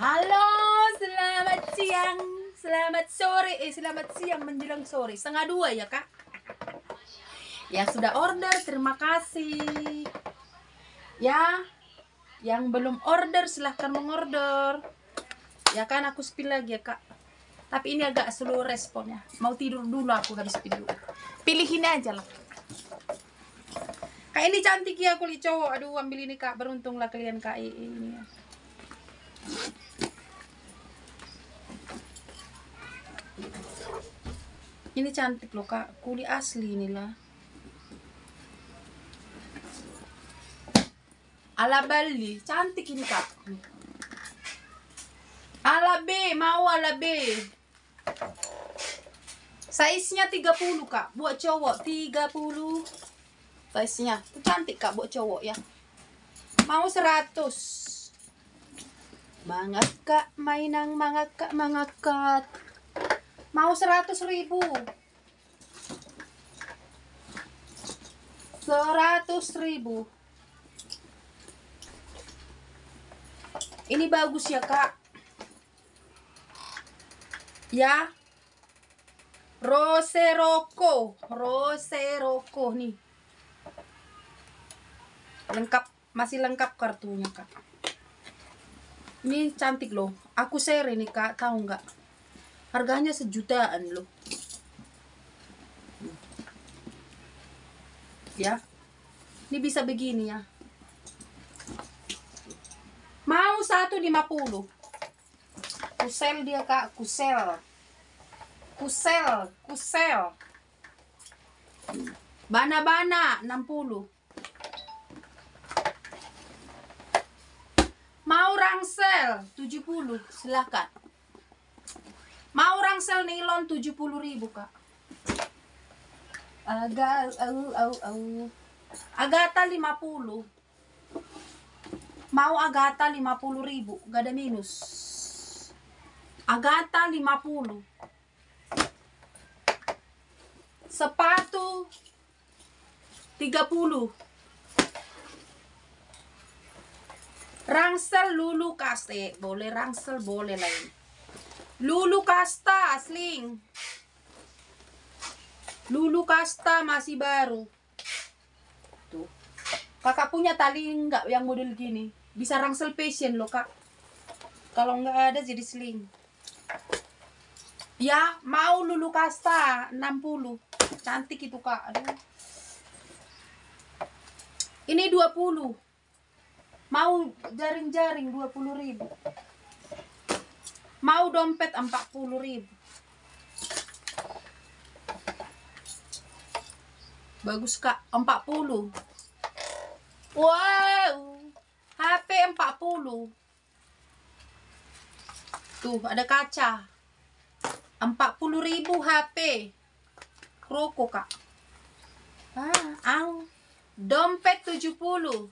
Halo, selamat siang, selamat sore, selamat siang menjelang sore, 1:30 ya kak. Yang sudah order, terima kasih. Ya, yang belum order silahkan mengorder. Ya kan, aku spill lagi ya kak. Tapi ini agak slow responnya. Mau tidur dulu aku habis spill. Pilihin aja lah. Kak ini cantik ya kulit cowok. Aduh, ambil ini kak. Beruntunglah kalian kak ini ya. Ini cantik loh kak, kulit asli inilah. Ala Bali, cantik ini kak. Ala B, mau ala B. Size-nya 30 kak, buat cowok 30. Size-nya, itu cantik kak buat cowok ya. Mau 100. Mangat kak, mainang mangakat. Mau 100.000. 100.000. Ini bagus ya kak. Ya. Roseroko nih. Lengkap, masih lengkap kartunya kak. Ini cantik loh. Aku share ini kak, tahu nggak? Harganya 1 jutaan loh. Ya. Ini bisa begini ya. Mau 150. Kusel dia kak, kusel. Bana 60. Mau rangsel 70, silakan. Mau rangsel nilon 70.000 kak. Agatha 50. Mau Agatha 50.000, gak ada minus. Agatha 50. Sepatu 30. Rangsel Lulu Kaste, boleh rangsel, boleh lain. Lulu Kasta sling. Lulu Kasta masih baru. Tuh. Kakak punya tali enggak yang model gini? Bisa rangsel passion loh kak. Kalau enggak ada jadi sling. Ya, mau Lulu Kasta 60. Cantik itu kak. Aduh. Ini 20. Mau jaring-jaring 20.000. Mau dompet 40.000. Bagus kak, 40. Wow, HP 40. Tuh ada kaca. 40.000 HP. Kroko kak. Dompet 70.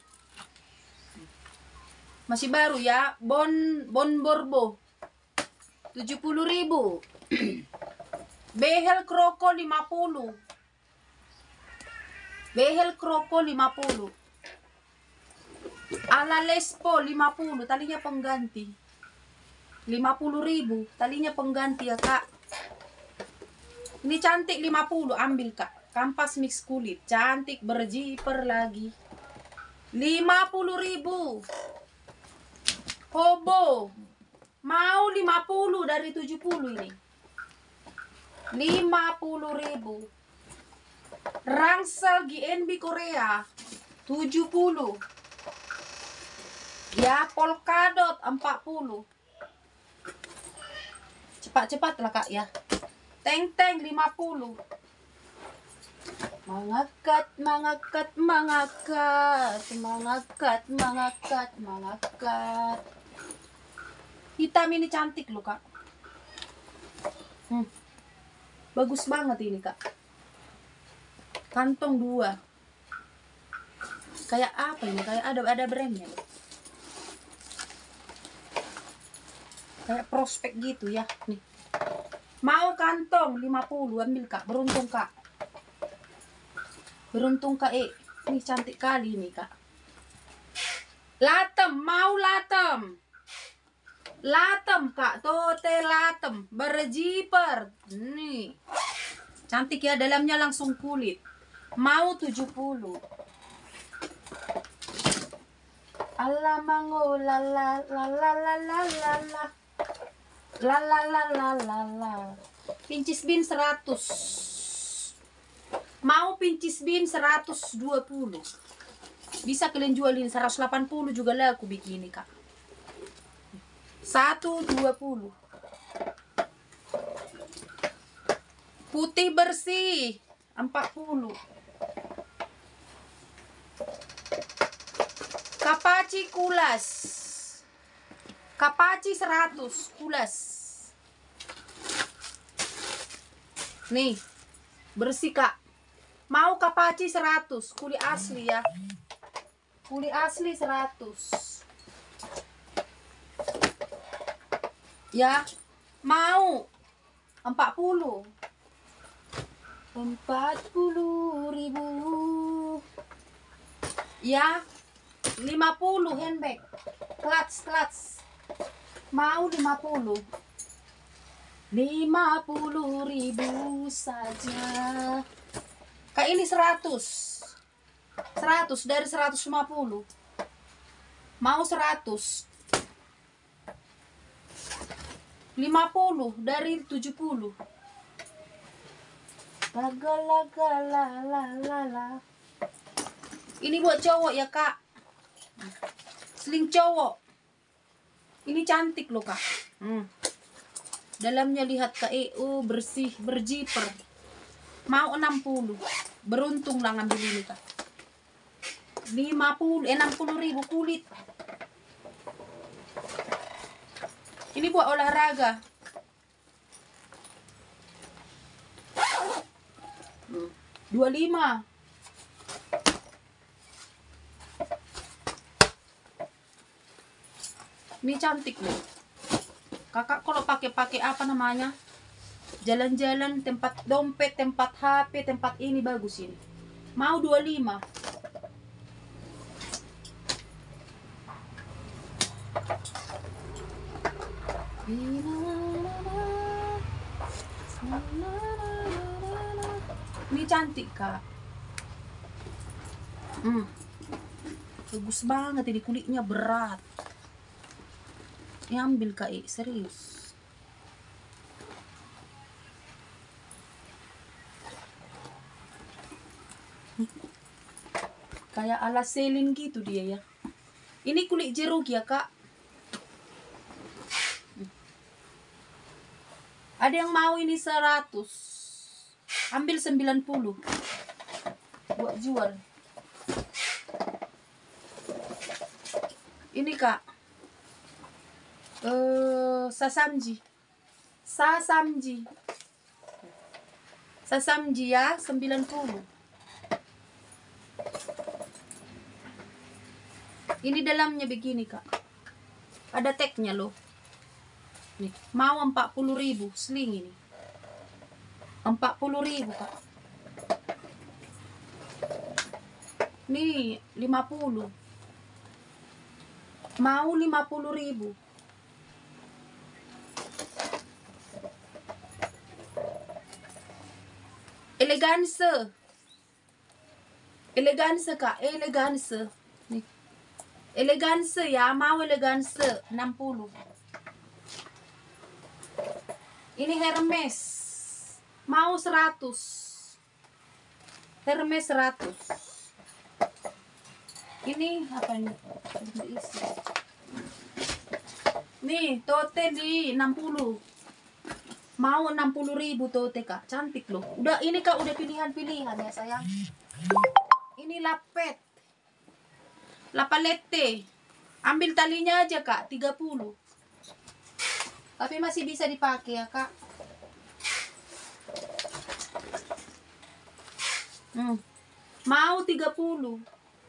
Masih baru ya. Bon Borbo 70.000. Behel Kroko 50. Behel Kroko 50. Ala Lespo 50. Talinya pengganti 50.000. Talinya pengganti ya kak. Ini cantik 50. Ambil kak. Kampas mix kulit. Cantik berjiper lagi. 50.000. Hobo. Mau 50 dari 70 ini. 50.000. Rangsel GNB Korea 70. Ya, polkadot 40. Cepat-cepat lah kak ya. Teng-teng 50. Mangakat. Hitam ini cantik loh kak. Bagus banget ini kak. Kantong 2. Kayak apa ini? Kayak ada brandnya. Kayak prospek gitu ya. Nih. Mau kantong 50, ambil kak. Beruntung kak. Ini cantik kali ini kak. Latem, mau latem. Latem kak, tote latem, berjiper. Nih, cantik ya, dalamnya langsung kulit. Mau 70. Alamango la la la la la la la la la la la la la la. Pincis bin 100. Mau pincis bin 120. Bisa kalian jualin 180 juga laku begini kak. 120. Putih bersih 40. Kapaci kulas. Kapaci 100 kulas. Nih, bersih kak. Mau kapaci 100, kuli asli ya. Kuli asli 100. Ya, mau 40. 40.000. Ya, 50 handbag. Clutch. Mau 50. 50.000 saja. Kak ini 100. 100 dari 150. Mau 100. 50 dari 70. Laga. Ini buat cowok ya kak. Sling cowok. Ini cantik loh kak. Dalamnya lihat kak. Bersih, berjiper. Mau 60. Beruntung lah ngambil ini kak. 60.000 kulit. Ini buat olahraga. 25. Ini cantik nih. Kakak kalau pakai apa namanya? Jalan-jalan, tempat dompet, tempat HP, tempat ini bagus ini. Mau 25. Ini cantik kak. Bagus banget ini, kulitnya berat. Ini ambil kak, serius. Kayak ala selin gitu dia ya. Ini kulit jeruk ya kak. Ada yang mau ini 100. Ambil 90. Buat jual. Ini kak. Sasamji ya 90. Ini dalamnya begini kak. Ada tagnya loh. Nih, mau 40.000 sling ini. 40.000 kak. Nih 50. Mau 50.000. Eleganse kak, eleganse. Nih. Eleganse ya, mau eleganse 60. Ini Hermes. Mau 100. Hermes 100. Ini apa ini? Nih, tote di 60. Mau 60.000 tote kak. Cantik loh. Udah ini kak, udah pilihan-pilihan ya sayang. Ini lapalette. Ambil talinya aja kak, 30. Tapi masih bisa dipakai ya kak. Mau 30.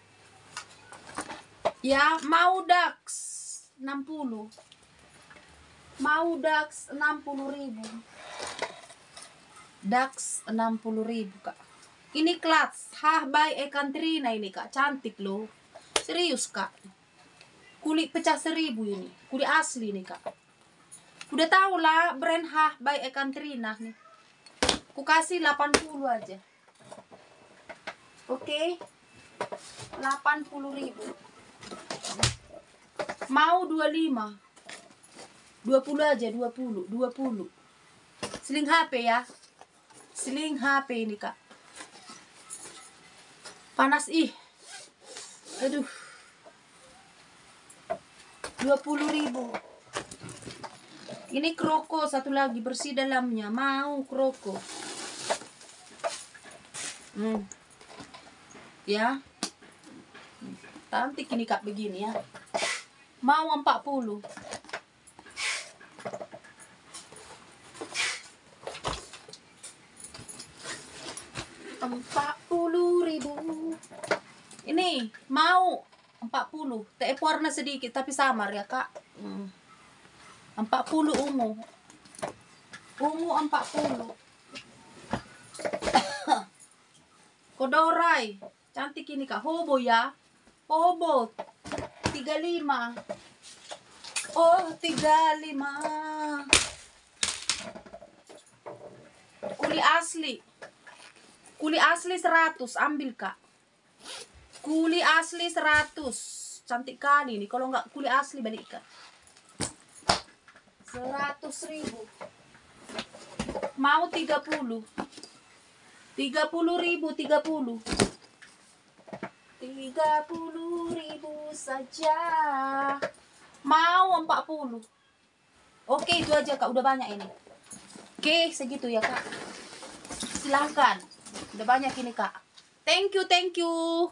Ya, mau Dax 60. Mau Dax 60.000. Dax 60.000 kak. Ini clutch by Ekantrina ini kak. Cantik loh. Serius kak. Kulit pecah 1000 ini. Kulit asli nih kak. Udah tau lah brand Hah by Ekantrina nih. Ku kasih 80 aja. Oke. 80.000. Mau 25. 20 aja, 20. Seling HP ya. Seling HP ini, Kak. Panas ih. Aduh. 20.000. Ini kroko satu lagi bersih dalamnya. Mau kroko. Ya. Cantik ini Kak begini ya. Mau 40. 40.000. Ini mau 40. TF warna sedikit tapi samar ya Kak. 40 ungu. Ungu 40. Kodorai. Cantik ini Kak. Hobo ya. Hobo. 35. Oh, 35. Kuli asli. Kuli asli 100. Ambil Kak. Kuli asli 100. Cantik kali nih. Kalau nggak kuli asli balik Kak. 100.000. Mau 30. 30.000. 30.000 saja. Mau 40. Oke, itu aja Kak. Udah banyak ini. Oke, segitu ya Kak. Silahkan. Udah banyak ini Kak. Thank you.